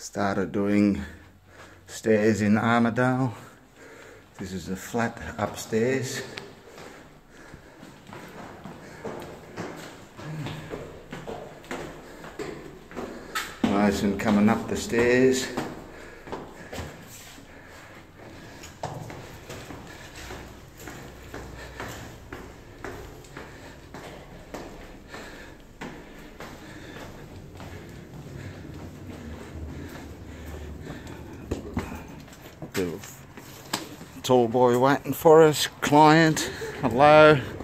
Started doing stairs in Armadale. This is a flat upstairs. Nice and coming up the stairs. The tall boy waiting for us, client, hello.